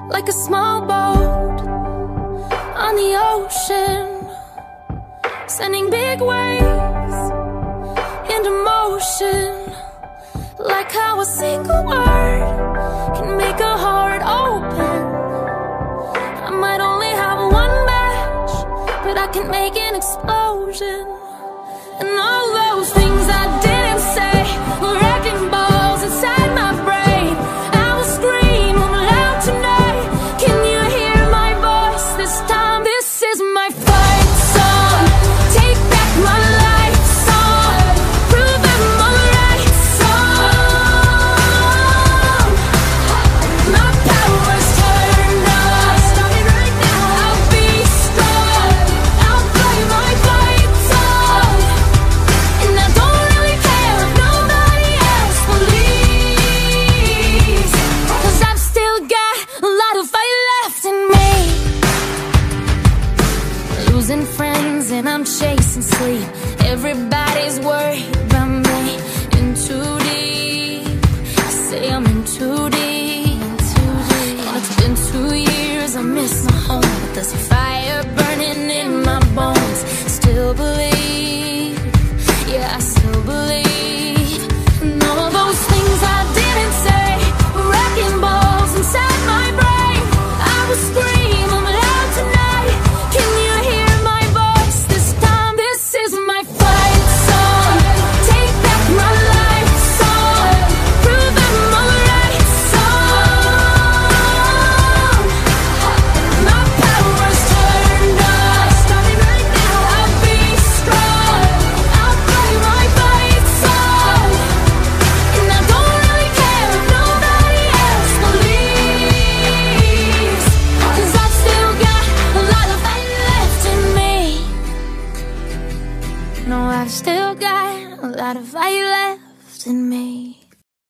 like a small boat on the ocean, sending big waves into motion. Like how a single word can make a heart open. I might only have one match, but I can make an explosion. And all those things I didn't say were wrecking balls inside my brain. I will scream loud tonight. Can you hear my voice this time? This is my fight song. Take back my life song. Prove I'm alright song. My power's turned on. Starting right now. I'll be strong. I'll play my fight song. And I don't really care if nobody else believes, 'cause I've still got a lot of fight left in me. Losing friends and I'm chasing sleep. Everybody's worried about me. In too deep. Say I'm in too deep. And it's been 2 years, I miss my home, but there's a fire burning in my bones. Still believe, yeah, I still believe. And all those things I didn't say were wrecking balls inside my brain. I will scream loud tonight. Can you hear my voice this time? This is my fight song. Take back my life song. Prove I'm alright song. My power's turned on. Starting right now. I'll be strong. I'll play my fight song. And I don't really care if nobody else believes, 'cause I've still got a lot of fight left in me. No, I've still got a lot of fight left in me.